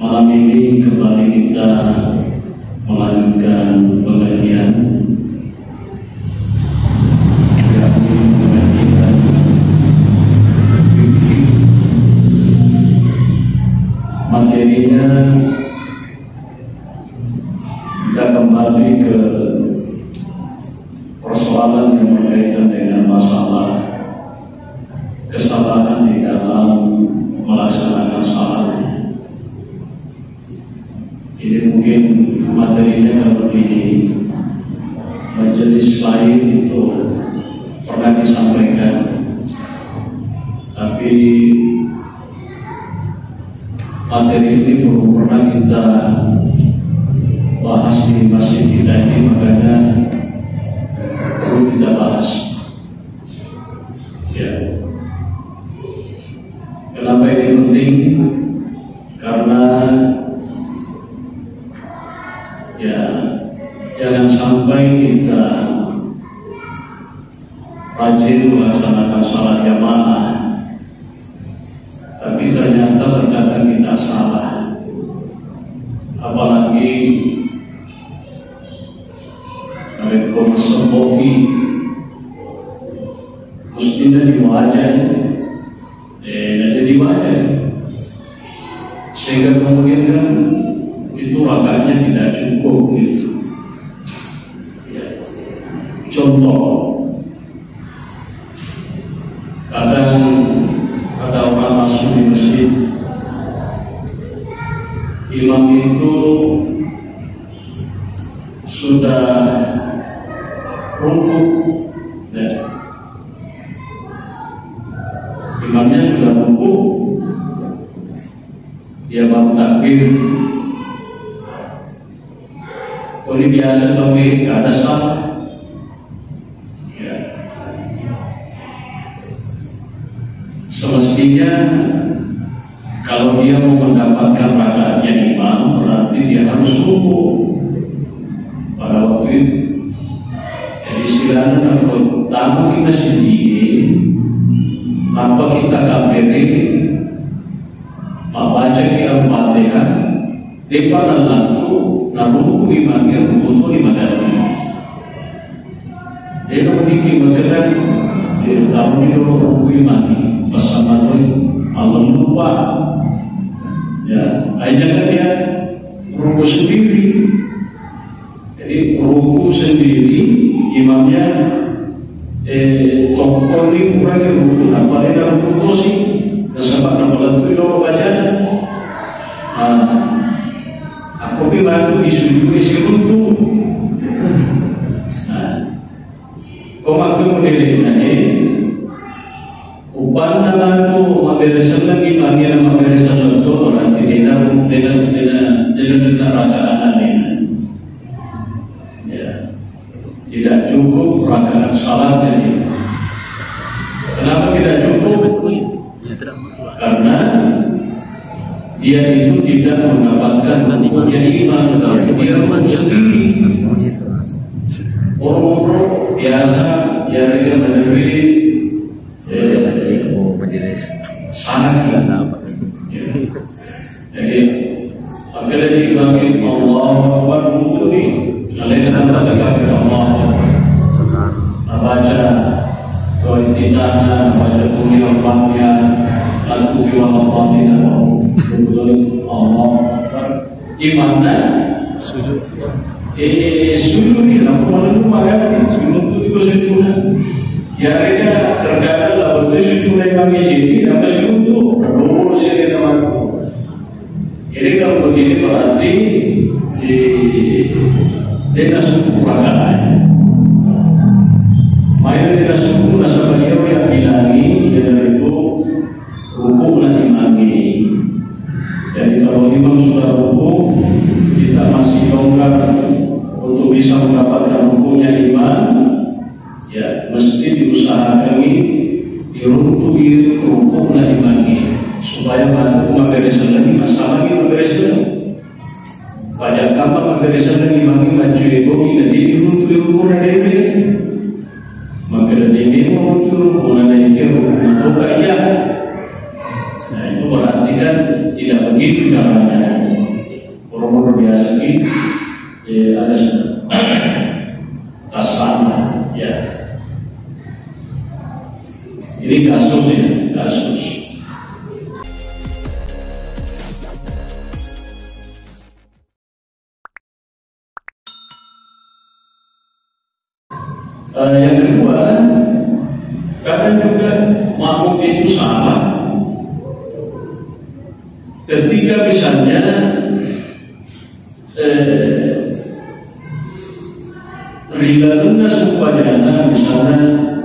Malam ini kembali kita melanjutkan pengajian materinya. Kita kembali ke persoalan yang berkaitan dengan masalah kesalahan di dalam melaksanakan salat. Ini mungkin materinya kalau di majelis lain itu pernah disampaikan, tapi materi ini belum pernah kita bahas di masjid kita ini, makanya perlu kita bahas. Ya. Kenapa ini penting? Karena ya jangan sampai kita rajin melaksanakan salat jamaah, tapi ternyata terkadang kita salah. Apalagi mereka semboki mestinya di wajah, di wajah, sehingga kemungkinan itu rakaatnya tidak cukup gitu. Ya. Contoh, kadang ada orang masuk di masjid, imam itu sudah rukuk, ya. Imamnya sudah rukuk, dia baru takbir. Oh, ini biasa tapi nggak ada salah. Ya. Semestinya kalau dia mau mendapatkan rakaatnya imam, berarti dia harus rukuk pada waktu itu. Jadi istilahnya kalau tamu di masjid ini, apa kita kaberi, baca kira Fatihah, depan Allah tu naruku imamnya rukutu lima kali. Dia kalau dikira dia tahu dia ruku imamnya bersama tu Allah lupa. Ya, jangan dia ruku sendiri. Jadi ruku sendiri, imamnya tongkol ini kurangnya ruku. Apa dia dalam ruku sih? Sebab nama itu dia baca. Aku bilang itu isi ruku. Kau maklum model ini. Upan nama itu membereskan lagi bagian membereskan itu berarti dengan rakaat lain. Ya, tidak cukup rakaat salatnya. Kenapa tidak cukup? Karena dia itu tidak mendapatkan hukumnya imam, tetapi dia sendiri. Orang biasa dia menerima majelis sangat tidak apa. Jadi apabila diimami Allah Akbar mungkin alaihissalam kepada Allah baca doa intinya, baca bunyi Allahnya, lalu biwallah Allah Akbar imamnya sujud. Sujud ni nak malu makan sujud tu juga sujud. Ya mereka terkadang lah betul sujud mereka menjadi apa sujud tu berdoa sendiri teman. Jadi kalau begini berarti dia sujud rakaat. Main dia sujud nasabah dia yang bilangi dia itu rukuk dan imami. Jadi kalau imam sudah rukuk, kita masih longgar untuk bisa mendapatkan hukumnya imam, ya mesti diusahakan diruntuhi rukuknya imam supaya mampu membereskan lagi masalah ini membereskan. Pada kapan membereskan lagi imam maju itu jadi diruntuhi rukuknya ini, maka dari ini meruntuhi rukuknya ini rukuk kaya. Nah itu berarti kan tidak begitu caranya. luar biasa ini ada tasana ya. Ini kasus ya, kasus. Yang kedua, kadang juga makmum itu salah ketika misalnya rilaluna supadana misalnya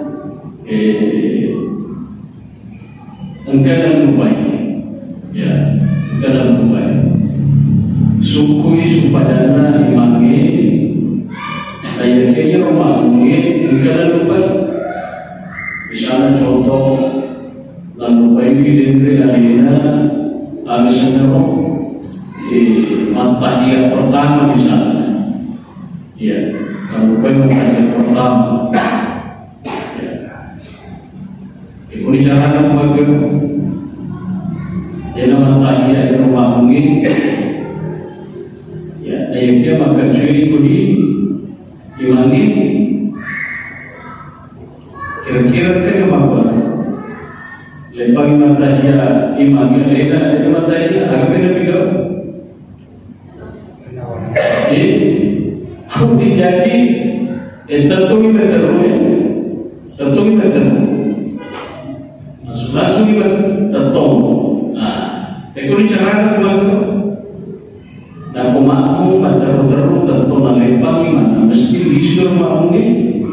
engkau lupai ya, engkau lupai sukui supadana imangi ayat-ayat romangi engkau lupai misalnya contoh lalu baik di arena misalnya matahiyat pertama misalnya ya, kalau matahiyat pertama ya, ikut cara bagaimana jadi matahiyat yang membangun ya, ayatnya maka ciri kudi imani kira-kira ke apa lepas matahiyat imani leda matahiyat agak beda. Jadi tentu kita langsung kita tentu. Ekor cara apa? Dan pemafu terus tentu nalepang mana mesti disur mau ni.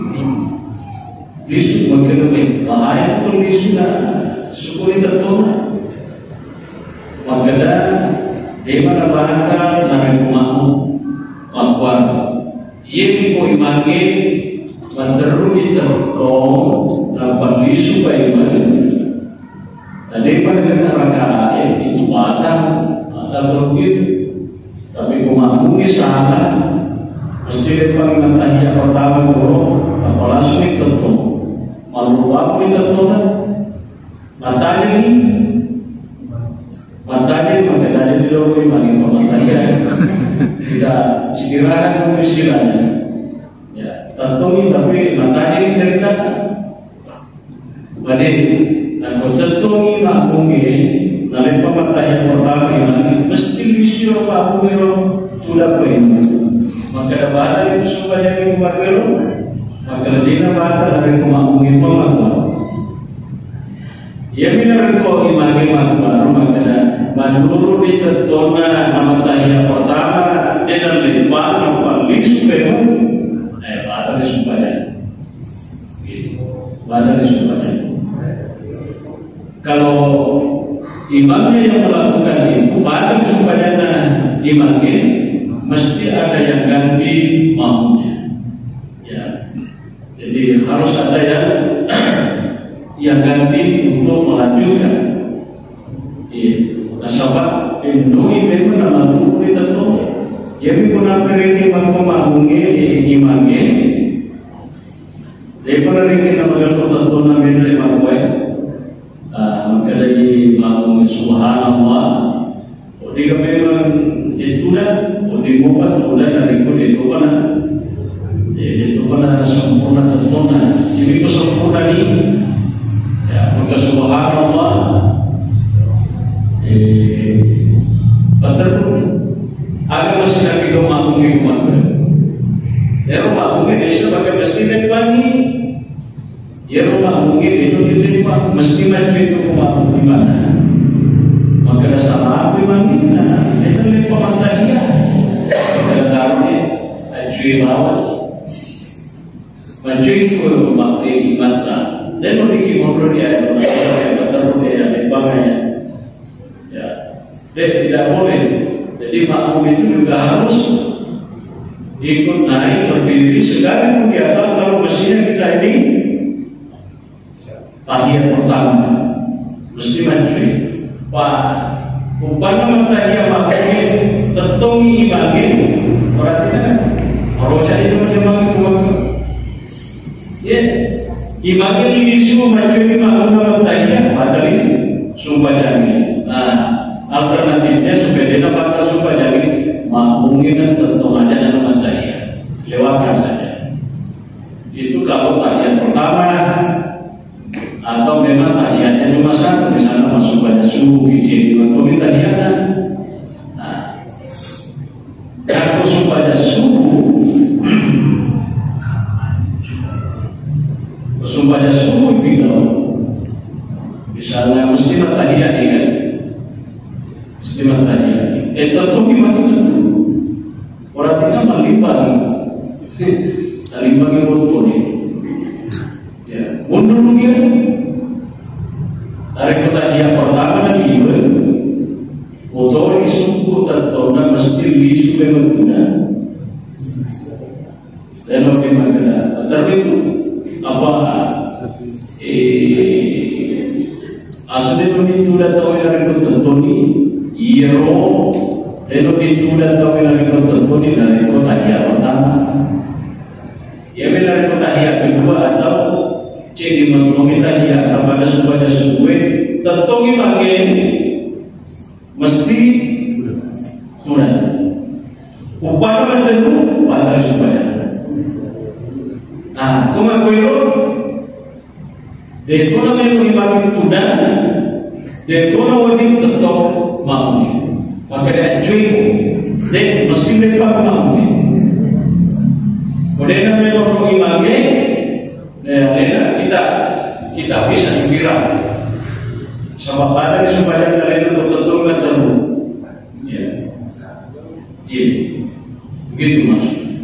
Disur mungkin lebih bahaya pun disur syukuri tentu. Makanya di mana bahasa narik pemafu akuan. Ia ko imani manterui terkong dapat isu baiman. Tadi pada kena rakaat itu batang berukir, tapi kumakungi salah. Mesti depan matahiyat pertama dulu, apa langsung ditentu. Malu apa ditentu kan? Matanya makanya di luar imani matahiyat. Tidak istirahat dulu istilahnya. Ya, tentu tapi matanya ini cerita. Badai, dan tentu ini makmumi, dalam pematahnya pertama ini mesti disio makmumi sudah penuh. Maka bahasa itu supaya yang makmumi, maka dina bahasa dari makmumi pemakmum. Ia benar kau imani makmum, maka menurut itu tona pematahnya pertama. Dengan lepas nampak supaya batal supaya batal supaya kalau imamnya yang melakukan itu batal supaya imamnya mesti ada yang ganti makmumnya ya, jadi harus ada yang ganti untuk melanjutkan nasabah indui memang nama dulu ditentu. Jadi kuna mereka mengamungi imamnya, daripada mereka nama tentu nama imam gue, maka dari mengamungi Subhanallah. Jika memang itu dah, dibuat sudah dari itu mana sempurna tentu. Jadi itu sempurna ni, ya maka Subhanallah, betul. Agar mesti lagi dong makmum mana? Ya makmum ini sebagai mesti lempani. Ya makmum itu dilimpa mesti macam itu makmum di mana? Maka dah salah di mana? Itu limpa matahia. Kalau taruhnya cuci lawan, macam itu makmum di mata. Dan memiliki modal dia, betul dia limpanya. Ya, tidak boleh. Jadi makmum itu juga harus ikut naik berdiri sekarang di atas kalau mestinya kita ini tahiyat pertama mesti mencuri pak umpama tahiyat makmum tentungi imamnya berarti kan roja itu macam ya imamnya lisu macam makmum tahiyat padahal ini sumpah jangan alternatifnya supaya dia dapat sumpah jadi makmum kemungkinan tentu ada nama tahiyat, lewatkan saja. Itu kalau tahiyat pertama, atau memang tahiyatnya cuma satu, misalnya masuk pada subuh, izin untuk tahiyatnya. Nah, kalau supaya subuh, supaya subuh bilang, misalnya mesti tahiyat ini, mesti tahiyat. Tentu gimana itu? Orang tinggal melimbangi, melimbangi motor ini. Ya, mundur dia. Dari tahiyat pertama lagi, motor isungku tertona mesti lisu berbeda. Dan bagaimana? Tapi itu apa? Asli itu sudah tahu dari tertoni, iro. Dan itu sudah tahu dari tertoni dari tahiyat pertama. Ya dari tahiyat kedua atau jadi masuk tahiyat kepada supaya sesuai tentu bagian mesti turun. Upaya mententu pada supaya. Nah, kumakoyo de tona memang turun, de tona wajib tetap mau. Maka dia cuy, de mesti mereka mau. Kemudian memang imamnya, kita bisa dikira. Sama pada supaya kalian betul-betul menteru. Ya. Begitu mas.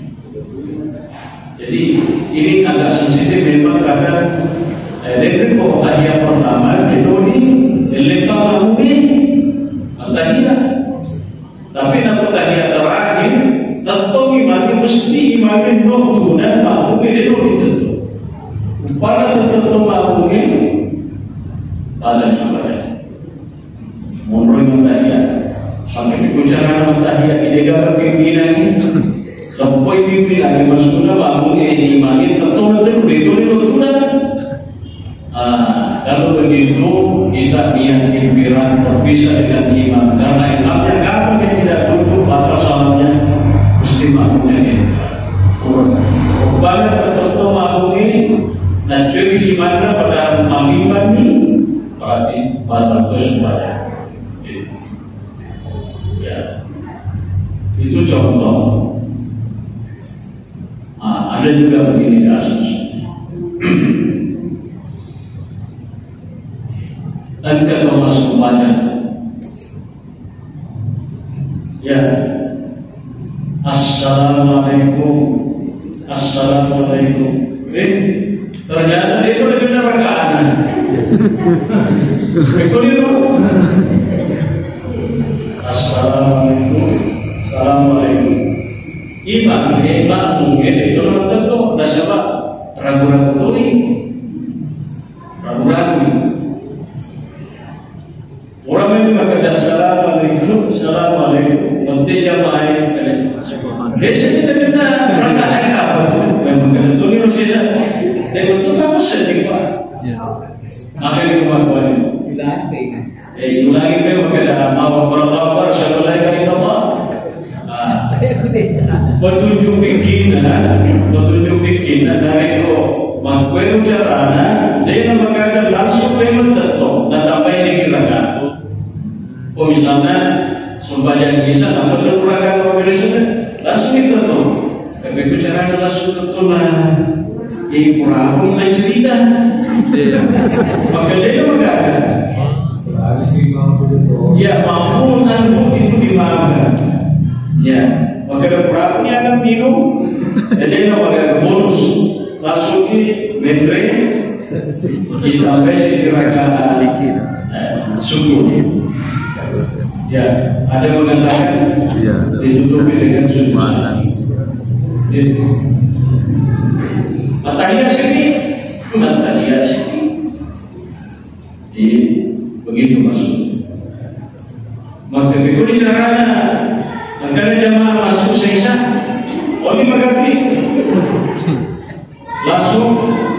Jadi ini agak sensitif memang karena dengan tahiyat pertama itu lepas mahmumi tahiyat. Tapi nak tahiyat terakhir tentu imam mesti imam nunggu dan mahmumi itu tentu. Pada tentu mahmumi pada supaya menurut tahiyat sampai bicara tahiyat ide pimpinan ini sampai pimpinan maksudnya bangun imam tertentu itu kalau begitu kita niat pimpinan berpisah dengan imam karena imamnya kalau dia tidak duduk atau salatnya mesti makmumnya ini pada tertentu makmum ini dan jadi di mana pada imam ini berarti pada kesemuanya. Ya, itu contoh. Ada juga begini kasus. Dan kata masuk banyak. Ya, assalamualaikum, assalamualaikum. Ternyata dia udah benar rakaat. Assalamualaikum, assalamualaikum. Imam mungkin itu tentu dah siapa ragu-ragu tuli, ragu-ragu. Orang ini maka assalamualaikum, assalamualaikum. Nanti jamaah ini, biasanya kita benar rakaat apa tu? Memang kena tuli rusisa. Dia betul apa sedih pak? Apa yang kemarin ini? Ulangi memang kena mau berlapar satu lagi apa? Petunjuk bikin dari itu mangkuen carana dia mengatakan langsung payment tetap dan sampai sekirakan. Oh misalnya sumpahnya bisa dapat terkurangkan pemeriksaan langsung itu tuh. Tapi bicara langsung tetap lah. Jadi kurang pun main cerita. Maka dia mengatakan. Ya mafhum anhu itu dimaafkan. Ya. Maka berapa akan minum, jadi kita pakai bonus langsung di menteri kita besi kira-kira syukur. Ya, ada yang mengatakan ditutupi dengan syukur. Matahiyah sini, begitu maksudnya. Maka begini caranya. Makanya jamaah masuk sisa, ini berarti langsung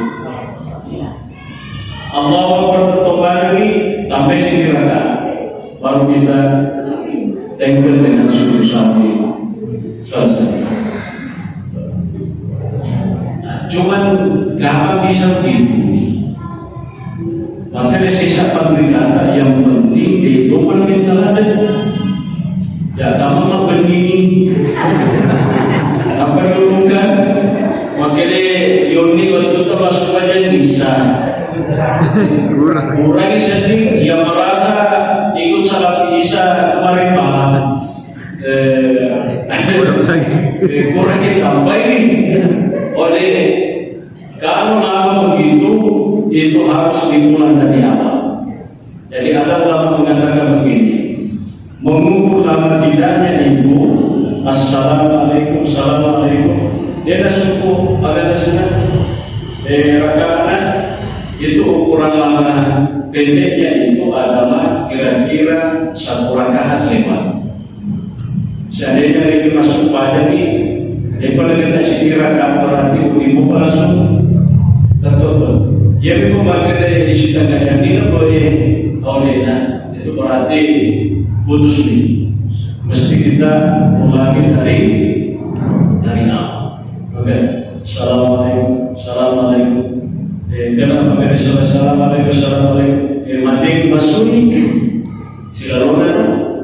Allah bertobat lagi sampai sini rakaat, baru kita tempel dengan sujud sawi. Cuman gampang bisa begitu. Makanya sisa berkata yang penting itu permintaan ada. Ya kamu mau begini, apa dulu kan? Makanya Yoni waktu itu masuk aja bisa. Kurang sedih, dia merasa ikut salat Isya kemarin malam. Kurang tambah ini. Oleh kalau nama begitu itu harus dimulai dari awal. Jadi ada ulama mengatakan begini, mengukur lama tidaknya itu assalamualaikum, assalamualaikum. Dia dah suku agak senang. Rakaat itu ukuran lama pendeknya itu adalah kira-kira 1 rakaat lewat. Seandainya lagi masuk pada ini. Daripada kita istirahat berarti ibu langsung tertutup. Ya ibu makan dari isi tengahnya ini boleh olehnya itu berarti putus nih. Mesti kita ulangi dari awal. Oke. Assalamualaikum, assalamualaikum. Kenapa kami assalamualaikum, assalamualaikum. Mandi masuk silaronan.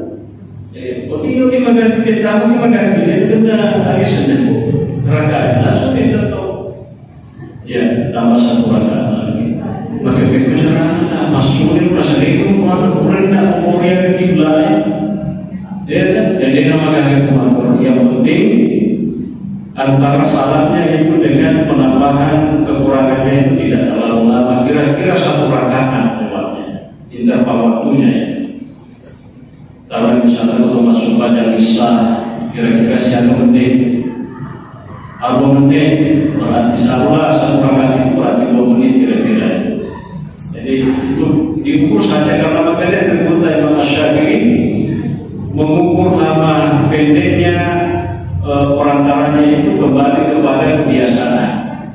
Ini mengganti kita, ini mengganti itu dah habis sudah rakaat langsung kita tahu. Ya tambah 1 rakaat lagi. Maka bicara masuk rasa itu mana orang nak umurnya kiblat. Jadi nama kami yang penting antara salatnya itu dengan penambahan kekurangannya itu tidak terlalu lama. Kira-kira 1 rakaat lewatnya. Interval waktunya ya. Kalau misalnya kalau masuk pada Isya kira-kira siapa menit, 2 menit berarti salah 1 rakaat itu berarti 2 menit kira-kira. Jadi itu diukur saja karena makanya terbuka Imam Syafi'i mengukur lama pendeknya perantaranya itu kembali kepada kebiasaan.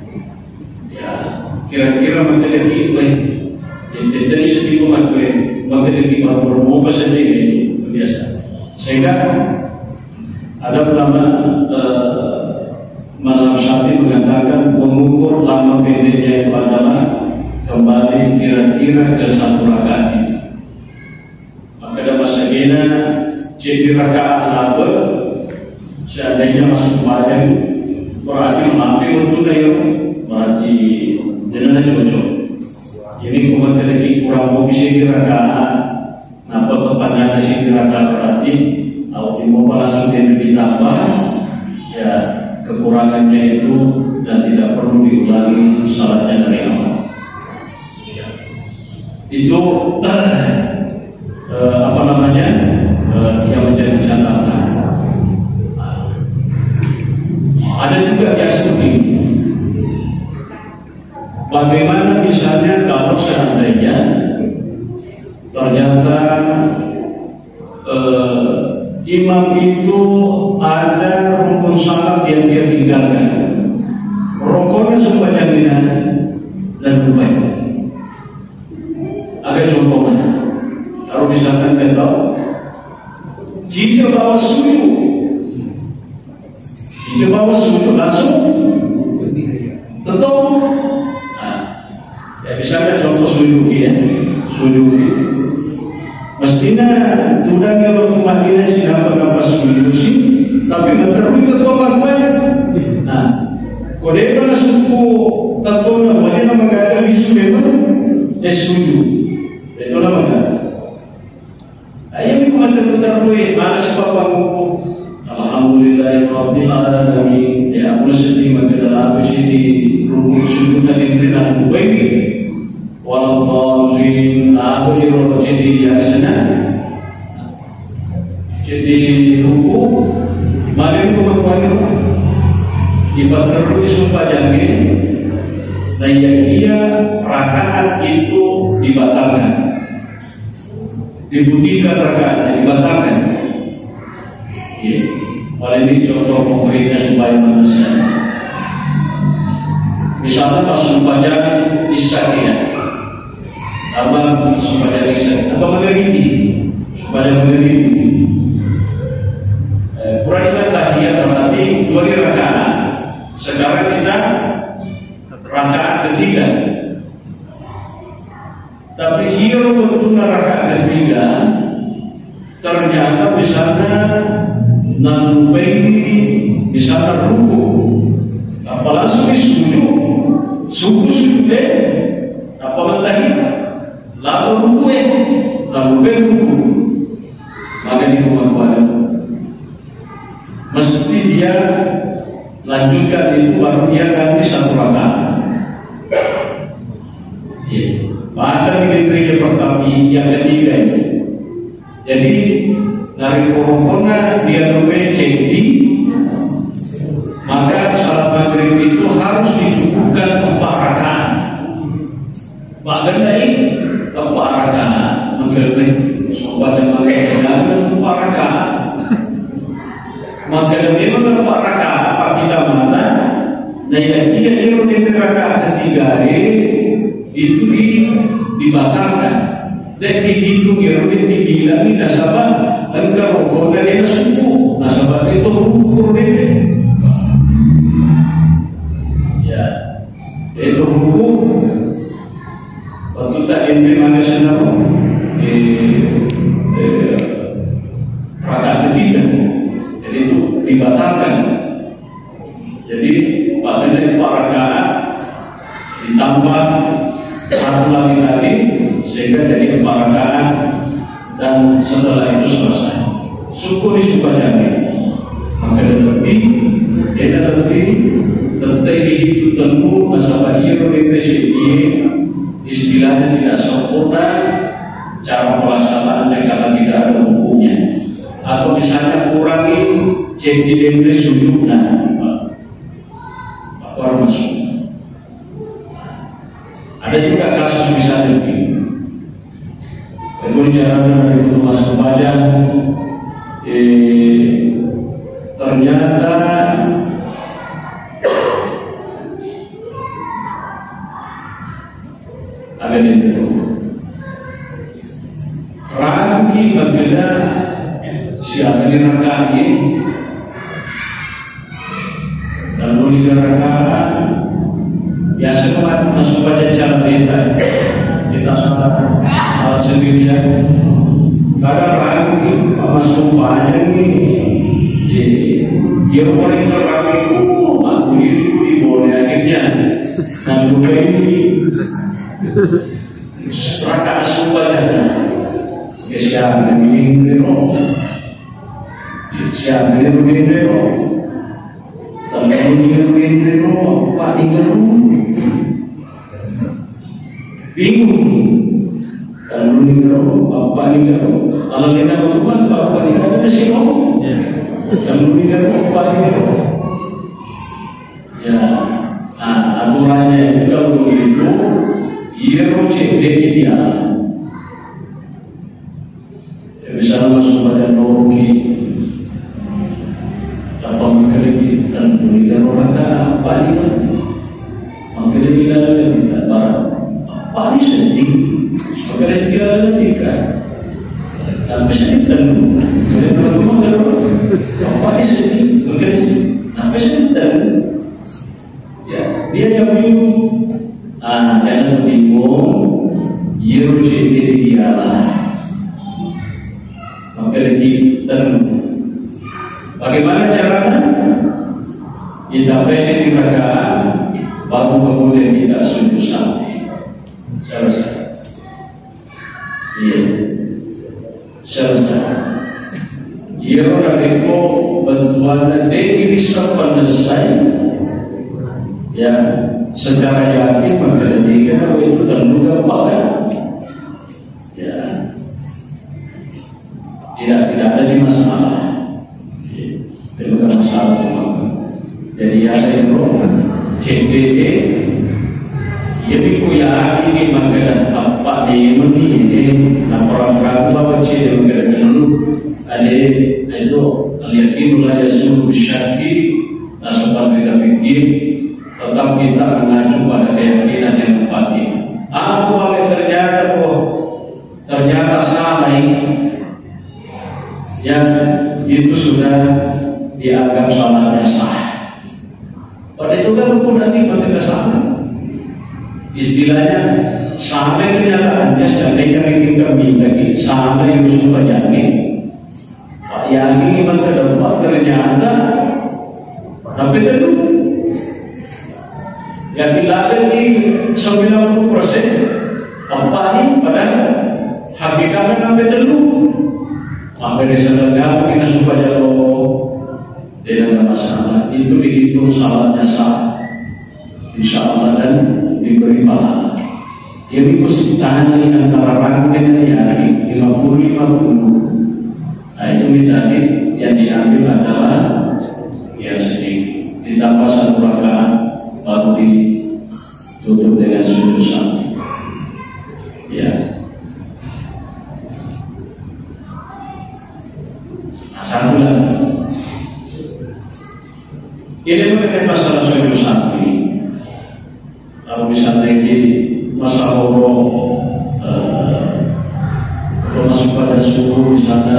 Ya kira-kira makanya itu jadi sedikit makanya kita berubah saja. Biasa. Sehingga ada ulama mazhab Syafi'i mengatakan mengukur lama pendeknya itu adalah kembali kira-kira ke 1 rakaat itu. Maka ada masanya jadi rakaat laba seandainya masuk wajah berarti mampir untuk dayo berarti jenana cocok. Ini kemudian lagi kurang bisa rakaat. Apa pertanyaan di sini berarti kalau dimulai langsung ditambah ya kekurangannya itu dan tidak perlu diulangi salatnya dari awal. Itu apa namanya yang menjadi catatan. Ada juga yang seperti ini. Bagaimana misalnya kalau seandainya ternyata imam itu ada rukun salat yang dia tinggalkan, rukuknya sempat jaminan dan lupa. Agak contohnya, kalau misalkan kita jika bawa sujud langsung tentu. Ya misalnya contoh sujud ya, sujud. Mestinya tudangnya waktu Madinah siapa sujud sih, tapi terus tertolak banyak. Nah, kode mana suku tertolak banyak nama gada bisu memang sujud. Itu nama gada. Ayam itu macam terus mana sebab aku alhamdulillahirabbil alamin. Ya aku sedih mengenal apa sih di rukun sujud dan dengan baik. Walaupun aku jadi ya sana jadi ruku mari kuat dibaterui sumpah jamin dan ia rakaat itu dibatalkan dibuktikan rakaatnya dibatalkan. Oleh ini contoh konkretnya supaya manusia misalnya pas sumpah jamin Isya abang supaya riset atau mengerti supaya mengerti kurang tahiyat untuk rakaat ketiga ternyata misalnya nanti misalnya ruku, apalagi sujud deh, apa lagi? Lalu ruku ruku, maka di rumah mesti dia lanjutkan itu baru dia ganti satu rakaat. Bahkan di pertama yang ketiga ini, jadi dari corona dia jadi maka salat maghrib itu harus dicukupkan 4 rakaat. Bahkan dari 4 rakaat maghrib sobat yang maghrib 4 rakaat. Maka memang 4 rakaat apa kita mata, dan yang dia di rakaat ketiga itu dibatalkan dan dihitung dibilangi nasabah engkau rokok dan dia suku nasabah itu ukur ya itu hukum waktu tak implementasi rakaat ketiga jadi itu dibatalkan. Jadi pada 4 rakaat ditambah 1 lagi tadi sehingga jadi 4 rakaat dan setelah itu selesai. Syukur disubadani maka lebih tertegi itu tentu masalah ini istilahnya tidak sempurna cara pelaksanaannya karena tidak ada hukumnya atau misalnya kurangi jadi sujudnya apa maksudnya. Ada juga kasus misalnya begini, berbicara dari Mas Kepada, ternyata ada itu rangki berbeda siapa di rakaat kalau di rakaat biasa kan masuk baca cara kita salat sendirian kadang lagi masuk banyak ini dia paling terapi aku di boleh akhirnya dan juga ini rakaat sumpahnya kesian ini siapa ini tapi ini apa bingung kalau ini apa ini kalau kita berubah apa ini ada sih kalau ini apa ini ya aturannya itu kalau begitu dia misalnya masuk pada normi apa mungkin dan berikan orang apa ini mungkin dia tidak barang apa ini sedih maka segala ketika tapi sedih tentu jadi teman-teman apa ini sedih maka tapi sedih tentu ya dia yang bingung jangan bingung dialah maka kita bagaimana caranya kita besi di rakaat baru kemudian kita sujud sampai selesai selesai orang itu bantuan dari selesai ya secara yakin maka ketika itu tentu gampang ya tidak ada di masalah bukan masalah jadi ada yang CDD ya biku yakin maka apa di ini orang bahwa CD maka dulu ada itu yakin mulai suruh syaki nasabah kita pikir tetap kita mengacu pada keyakinan yang pasti. Kalau ternyata salah yang itu sudah dianggap salahnya sah. Pada itu kan hukum nanti pakai kesalahan. Istilahnya sampai kenyataannya seandainya kita minta sampai yang suka yakin, Pak yakin iman ke depan ternyata tapi tentu yang dilakukan di 90% apa ini pada hakikatnya sampai tentu sampai disadarkan kita supaya tidak masalah itu dihitung salahnya sah, insya Allah dan diberi pahala. Jadi kesulitan ini antara ragu dengan yakin 50-50. Nah itu tadi yang diambil adalah ya sedikit ditambah satu rakaat baru ditutup dengan sujud sahwi. Ya. Nah, satu lagi. Ini mengenai masalah sujud sahwi. Kalau misalnya ini masalah kalau masuk pada subuh misalnya,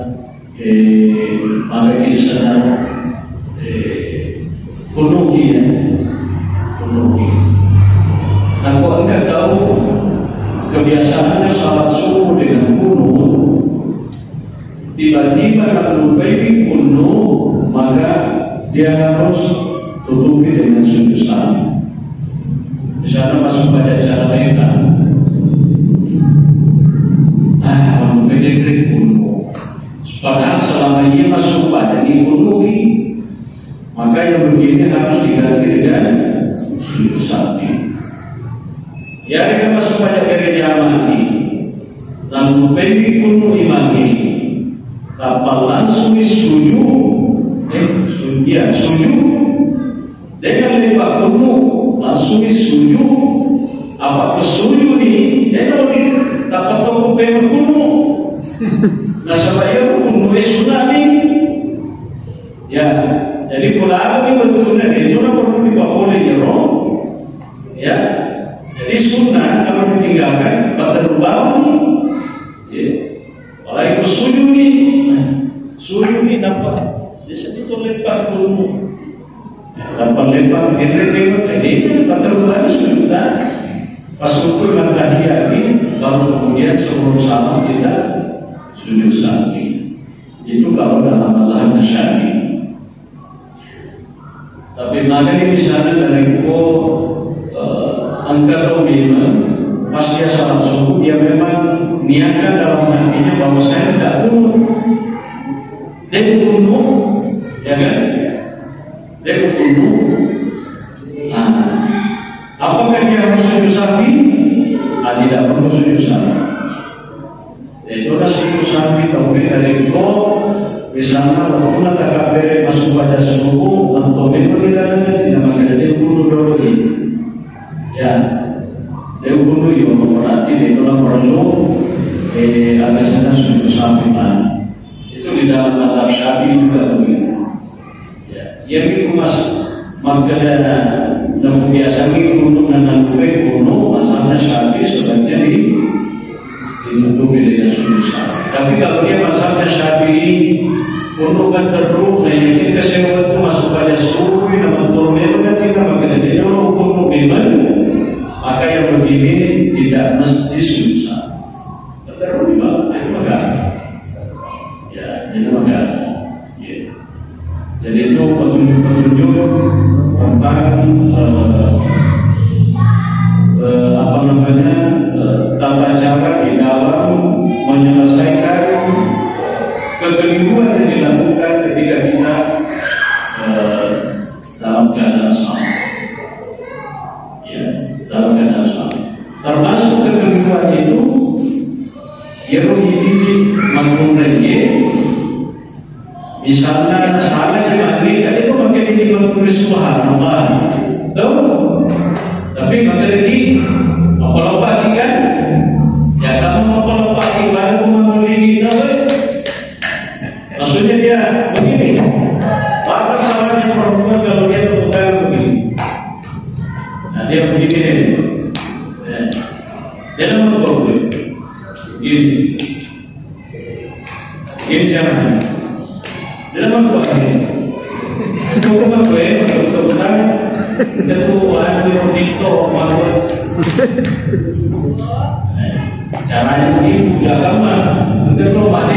maka ini sedang kunuki ya, kunuki. Nah, kok enggak tahu kebiasaannya salat subuh dengan kunuh, tiba-tiba lalu bayi kunuh, maka dia harus tutupi dengan sujud sahwi. Misalnya masuk pada cara mereka, menggedek kunuh. Padahal selama ini masuk pada kunuhi, maka yang begini harus diganti dengan sujud sahwi. Ya, dia masuk pada gereja mati, dan memberi kunuh imam ini, tanpa langsung sujud. Sujud dengan lepas kunuh langsung sujud. Apa kesujud ini? Dia dapat toko pemen kunuh. Nah sebaya kunuh sunnah ni. Ya, jadi kalau ada ni betulnya dia juga perlu dibawa oleh orang. Ya, jadi sunnah kalau ditinggalkan berubah ni. Ya, kalau ikut sujud ni dapat. Jadi itu lepas kunuh, tanpa lepas kita ini terubah sudah pas ukur matahari ini, baru kemudian sebelum salam kita sujud sahwi. Itu kalau dalam mazhab Syafi'i. Tapi makanya misalnya dari angka domina, pas dia salat subuh dia memang niatkan dalam hatinya bahwa saya tidak kunuh. Dia kunuh, ya kan? Dia kunuh. Apakah dia harus sujud sahwi? Tidak perlu sujud sahwi. Itulah sujud sahwi tauhid dari itu. Misalnya waktu nak kabeh masuk pada subuh, atau memang tidak maka dia kunuh dulu. Ya, dia kunuh yang berarti itulah perlu alasannya sujud sahwi mana? Itu di dalam mazhab Syafi'i juga begitu. Ya, yang itu makanya dan biasa kuno dan kuno masalahnya Syafi'i sebenarnya ditutupi dengan sujud sahwi. Tapi kalau dia masalahnya Syafi'i kuno kan terus, nah yang kita sewa itu masuk pada subuh nama turunnya nanti nama kita dia kuno memang, maka yang begini tidak mesti sujud sahwi. Terus di mana? Jadi itu petunjuk-petunjuk tentang tata cara di dalam menyelesaikan kekeliruan yang dilakukan ketika kita dalam keadaan salat. Ya, dalam keadaan salat. Termasuk kekeliruan itu yang menjadi mengurangi. Misalnya salah di maghrib, itu pakai ini menulis subhanallah, tahu? Tapi materi apa lagi kan? Ya kamu apa lagi baru menulis kita, maksudnya dia begini. Apa salahnya perempuan kalau dia bukan begini? Nah dia begini, dia nama boleh, ini jangan. Dalam apa ini? Itu apa? Itu bukan. Itu orang yang TikTok, Caranya ini tidak gampang. Nanti kalau mati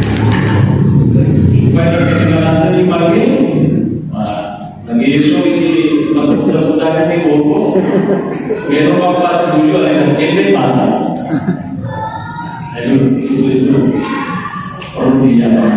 supaya ketinggalan dari pagi, lagi esok ini putar-putar ini bobo. Kalau bapak tujuh ada kende pasar. Itu perlu dijaga.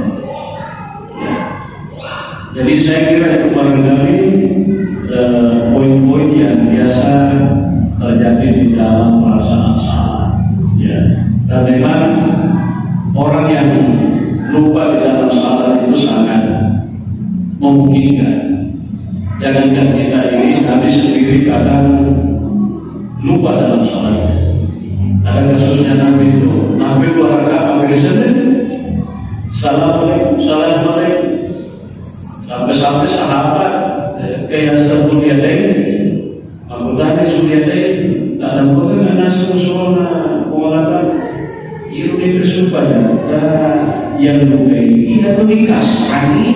Jadi saya kira itu barangkali poin-poin yang biasa terjadi di dalam pelaksanaan salat. Ya. Dan memang orang yang lupa di dalam salat itu sangat memungkinkan. Jangankan kita ini, Nabi sendiri kadang lupa dalam salat. Ada kasusnya Nabi itu, Nabi 2 rakaat hampir selesai. Assalamualaikum, assalamualaikum. Sampai-sampai sahabat kayak satu liatin, aku tanya suliatin, tak ada pengen nasi musuhnya, pengalaman, itu supaya yang lupa ini atau dikasih.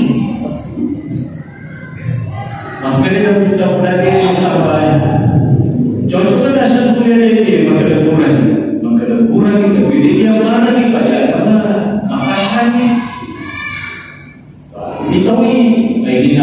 Makanya kita minta dari sampai, contohnya nasi liatin ini, maka ada kurang itu, pilih yang mana nih pada karena makasihnya. Ini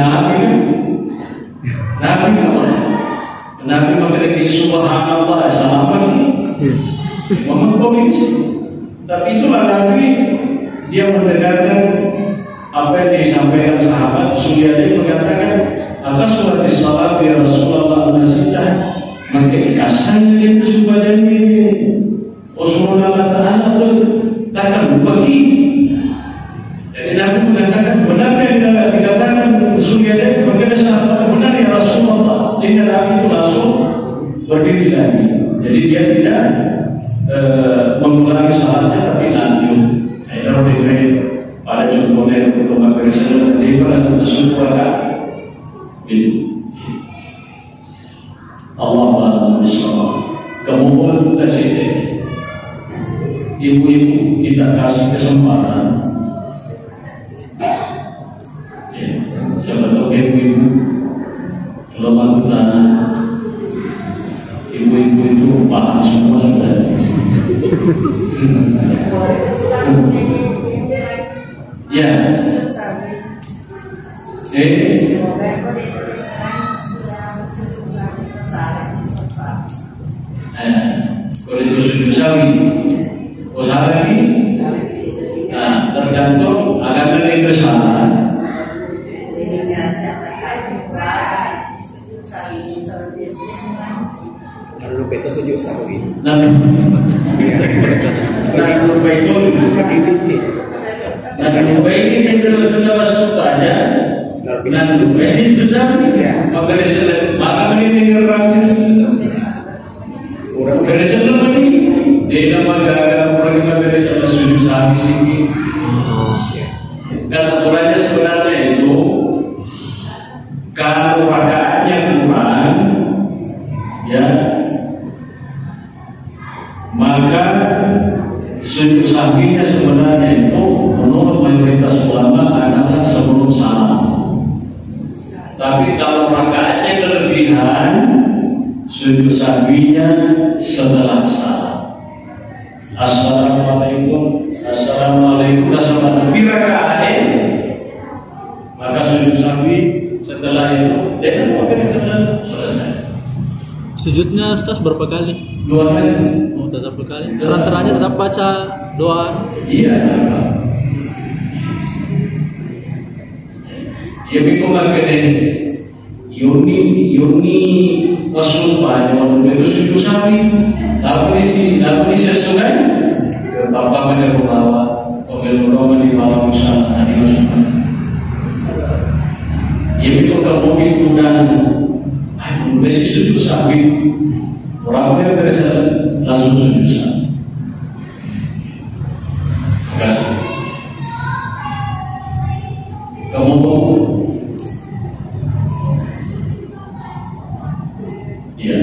Nabi Allah. Nabi mengatakan subhanallah selamat. Memang komis. Tapi itulah Nabi, dia mendengarkan apa yang disampaikan sahabat. Suyadi mengatakan, apa surat salat ya Rasulullah nasitah. Maka dikasihkan dia supaya ini Rasulullah Ta'ala itu takkan bagi. Jadi Nabi mengatakan benar yang dikatakan Suyadi bagaimana sahabat benar ya Rasulullah. Ini Nabi itu langsung berdiri lagi. Jadi dia tidak mengulangi salatnya tapi lanjut. Itu lebih pada contohnya untuk mengerjakan di mana bersyukur itu. Allah Subhanahu. Kemudian kita cerita, ibu-ibu kita kasih kesempatan. Siapa tahu ibu-ibu kalau bangun tanah, ibu-ibu itu paham semua sudah. Ya. Kalau itu sujud sawi, usaha lagi. Nah, tergantung agama yang besar. Lupa itu sujud sawi. Nah, lupa itu lupa ini sudah masuk pada. Nah, lupa ini sudah maka ini ngerangnya. Orang beresan apa nih? Dia nama orang yang beresan sujud sawi sini. Dan aturannya sebenarnya itu kalau rakaatnya kurang, ya, maka sujud sawinya sebenarnya itu menurut mayoritas ulama adalah sebelum salam. Tapi kalau rakaatnya kelebihan, sujud sawinya setelah salam. Assalamualaikum, assalamualaikum, assalamualaikum. Di rakaatnya, maka sujud sawi setelah itu dan maka selesai. Sujudnya Ustaz berapa kali? 2 kali. Oh, tetap berkali. Perantaranya tetap baca doa. Iya. Ya bingung makanya Yuni wasul pada waktu itu sujud sawi. Dalam ini sesuai. Bapak menyuruh bawa, pemilu Roma di bawah usaha hari Rasulullah. Ya bingung kalau itu dan masih sujud sawi. Orang-orang yang berasa langsung sujud sawi. Kamu mau? Ya.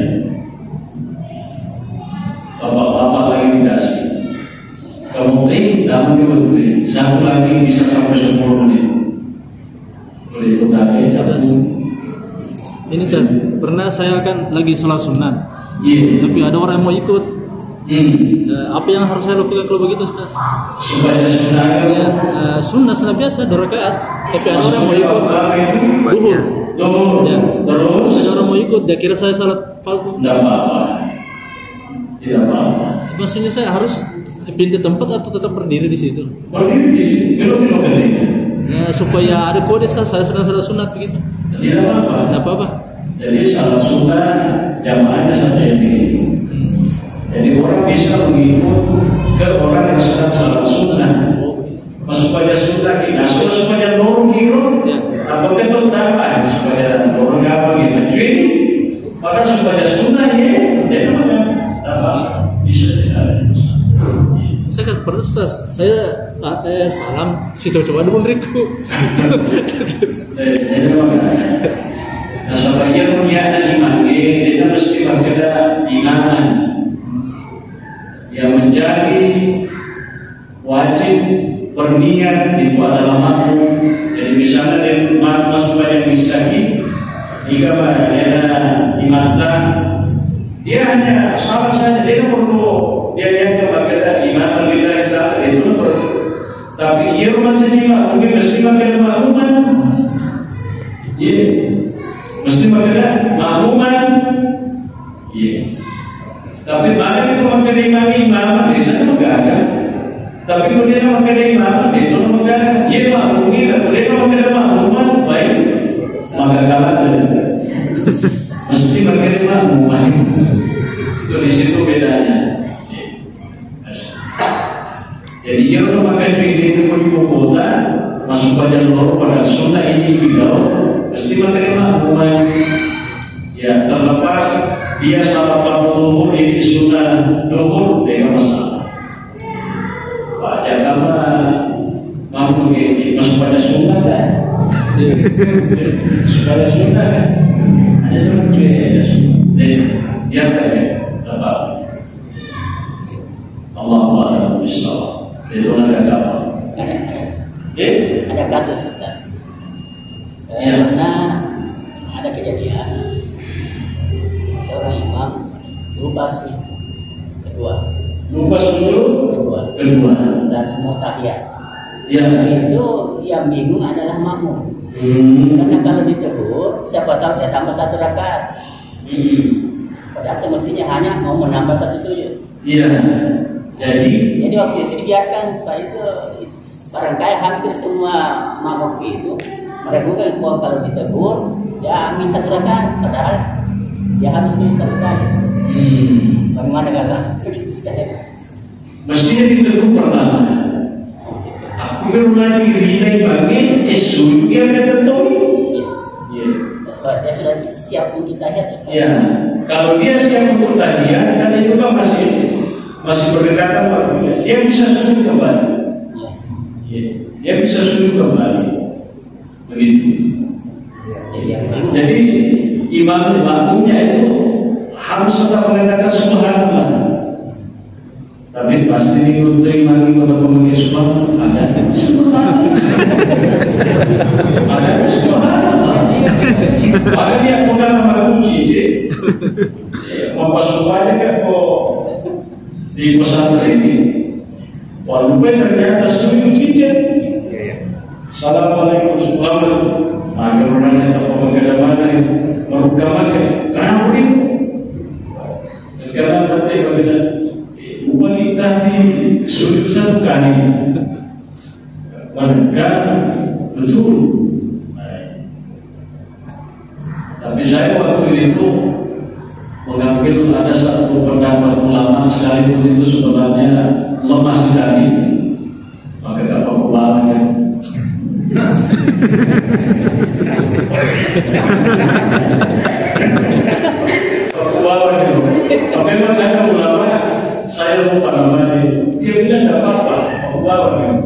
Bapak-bapak lagi dikasih. Kamu dalam ini satu lagi bisa sampai 10 menit. Boleh ikut lagi. Ini kan pernah saya kan lagi sholat sunat. Iya. Tapi ada orang yang mau ikut. Apa yang harus saya lakukan kalau begitu, Ustaz? Supaya sunnah Ya, sunnah biasa 2 rakaat. Tapi ada orang mau ikut duhur. Ya. Terus Ada orang mau ikut, dia kira saya salat fardu. tidak apa-apa. Tidak apa-apa. Maksudnya saya harus pindah tempat atau tetap berdiri di situ? Berdiri di sini, belok ketika. Ya, supaya ada kode saya sedang salat sunat begitu. Tidak apa-apa. Tidak apa-apa. Jadi salat sunnah jamaahnya satu yang begitu. Jadi orang bisa mengikut ke orang yang sedang salat sunnah. Supaya sunnah kita, supaya dorong hero, apa kita tambah supaya dorong apa gitu. Jadi pada supaya sunnah ya, dia namanya apa bisa tidak. Saya kan pernah, Ustaz, saya salam si coba dulu beriku. Jadi nah supaya punya iman dia mesti berbeda imanan yang menjadi wajib berniat itu adalah makmum. Jadi misalnya dia masuk pada misaki jika dia imatan dia hanya salah saja, dia perlu dia yang kepada iman billahi ta'ala itu tapi ia menjadi makmum mesti pakai makmuman. Iya, mesti pakai makmuman. Iya. Tapi mana itu pakai imam di sana enggak ada. Tapi kemudian pakai imam itu enggak. Iya makmum kita, kemudian pakai makmuman baik. Maka kalah mesti pakai makmuman. Itu di situ bedanya. Jadi ia pakai ini itu ibu kota masuk pada lor pada sunnah ini beliau mesti pakai makmuman. Ya terlepas dia salat fardu ini sunnah duhur dia masalah. Pak jangan makmum ini masuk pada sunnah kan? Supaya sunnah kan? Hanya cuma dia dia tak apa. Allah Bismillah. Itu ada apa? Ada kasus, Ustaz. Karena ada kejadian seorang imam lupa kedua dan semua tahiyat. Ya. Itu yang bingung adalah makmum. Karena kalau ditegur, siapa tahu dia tambah 1 rakaat. Padahal semestinya hanya mau menambah 1 sujud. Iya. Jadi waktu itu dibiarkan supaya itu barangkali hampir semua makmum itu meragukan bahwa kalau ditegur ya amin 1 rakaat, padahal dia harus 1 kali. Bagaimana kalau begitu saja? Mestinya ditegur pertama. Aku berulang diri bagi esu dia ketemu. Iya. Dia sudah siap untuk tahiyat. Ya. Kalau dia siap untuk tahiyat, kan itu kan masih berdekatan waktunya, dia bisa sujud kembali. Dia bisa sujud kembali. Begitu. Jadi makmumnya itu harus tetap mengatakan subhanallah. Tapi pasti ikut terima atau memenuhi subhanallah. Ada subhanallah. Ada subhanallah. Ada dia bukan nama kunci je. Memasuki aja kan kok di pesantren ini, walaupun ternyata setuju cincin. Assalamualaikum warahmatullahi wabarakatuh. Ada orang yang tahu bagaimana merugamkan kenapa ini? Sekarang berarti kalau wanita di sujud 1 kali, mereka betul. Tapi saya waktu itu mengambil ada satu pendapat ulama sekalipun itu sebenarnya lemah sekali, maka apa kebalannya. Kebalan itu, tapi memang ada ulama saya lupa namanya, dia bilang tidak apa-apa, kebalan itu.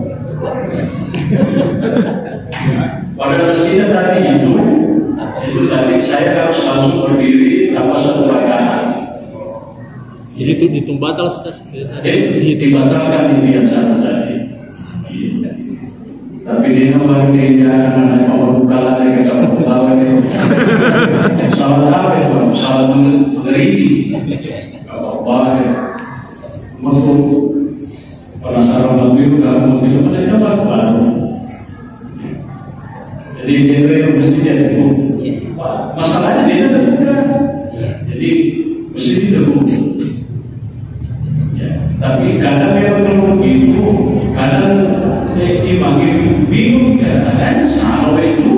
Pada mestinya tadi itu tadi saya harus langsung berdiri tanpa 1 rakaat. Jadi itu dihitung batal, Ustaz. Dibatalkan itu yang sana tadi. Tapi dia kemarin dia anak orang kalah dengan kawan itu. Salah apa itu? Salah mengerti. Apa ya? Masuk penasaran mobil, kalau mobil mereka baru. Jadi dia mesti itu. Masalahnya dia terbuka. Jadi mesti terbuka. Ya, tapi kadang kalau begitu, kadang dipanggil bingung kan salah itu.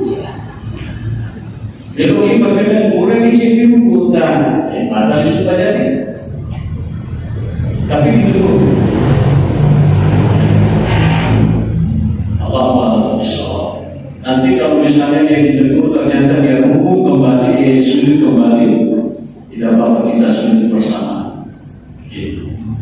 Kalau kita berbeda kurang di sini hutan, padahal itu saja. Tapi itu Allah SWT. Nanti kalau misalnya dia ditegur ternyata dia ruku kembali, sujud kembali, tidak apa-apa kita sujud bersama. Gitu.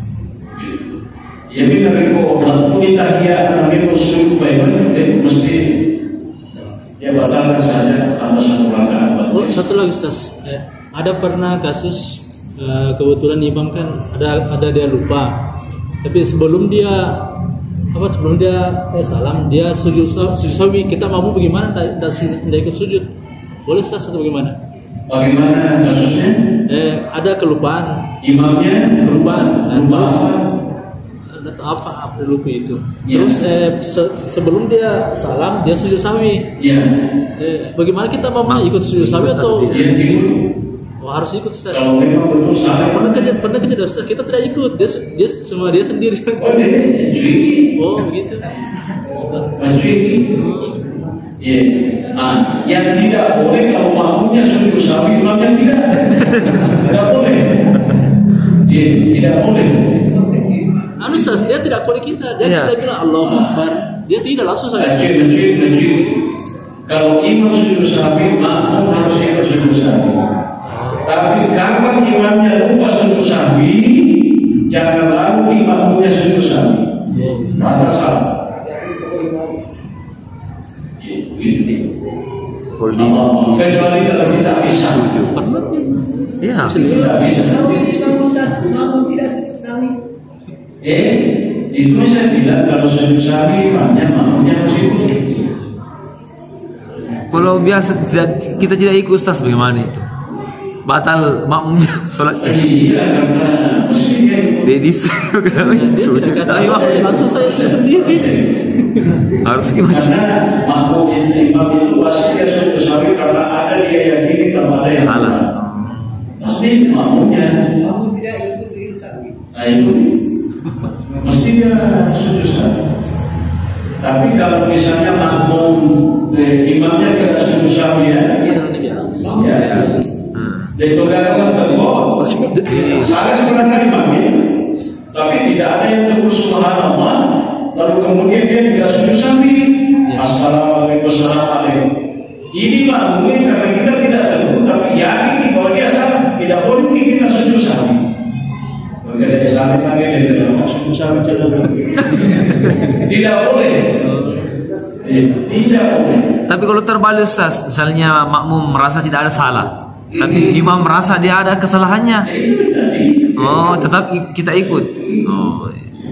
Ya benar itu. Tentu ditahiyat nabi sujud baik-baik mesti dia batalkan saja tambah satu rakaat. Oh, satu lagi Ustaz. Ada pernah kasus kebetulan imam kan ada dia lupa. Tapi sebelum dia salam dia sujud sawi, kita mampu bagaimana tidak ikut sujud? Boleh Ustaz atau bagaimana? Bagaimana kasusnya? Ada kelupaan. Imamnya kelupaan. Lupa apa lupa itu. Ya. Terus sebelum dia salam dia sujud sawi. Iya. Bagaimana kita mau ikut sujud sawi atau? Iya, Oh, harus ikut Ustaz. kalau memang betul salah. Pernah kita Ustaz, kita tidak ikut. Dia semua dia sendiri. Oh, dia cuci. Oh, begitu. Mencuci. Iya. Yang tidak boleh kalau makmumnya sujud sawi, imamnya tidak. Tidak boleh. Iya, tidak boleh. Ustaz, dia tidak boleh kita. Dia tidak bilang Allahu Akbar. Dia tidak langsung saja. Mencuci. Kalau imam sujud sawi, makmum harus ikut sujud sawi. Tapi kalau imamnya lupa sujud sawi, jangan lalu imamnya sujud sawi. Ada salah. Kecuali kalau kita bisa. Iya. Itu saya bilang kalau sujud sawi banyak makmumnya harus ikut. Kalau biasa kita tidak ikut Ustaz, bagaimana itu? Batal makmumnya sholat. Iya, karena mesti dia Dedis langsung saya sendiri. Harus gimana? karena makmum imam itu pasti dia sujud sawi karena ada dia yakini kalau ada yang Salah. Pasti makmumnya. Nah itu mesti dia sujud sawi. Tapi kalau misalnya makmum imamnya tidak sujud sawi ya. Jadi kalau tegur, saya sebenarnya dipanggil, tapi tidak ada yang tegur subhanallah, lalu kemudian dia tidak sujud sawi. Assalamualaikum warahmatullahi wabarakatuh. Ini mungkin karena kita tidak tegur, tapi yakin bahwa dia salah, tidak boleh kita sujud sawi. Kalau ada salah panggil dia tidak sujud sawi tidak boleh. Tidak boleh. Tapi kalau terbalik Ustaz, misalnya makmum merasa tidak ada salah, tapi imam merasa dia ada kesalahannya. Oh, tetap kita ikut. Oh.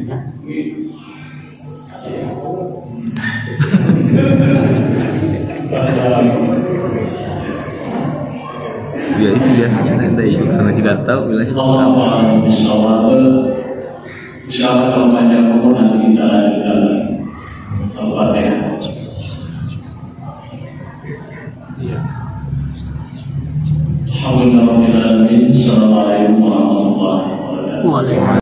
Ya itu biasanya nanti karena tidak tahu bilangnya. Insyaallah kalau banyak umur nanti kita lanjutkan Al-Fatihah. Alhamdulillah. Assalamualaikum warahmatullahi wabarakatuh.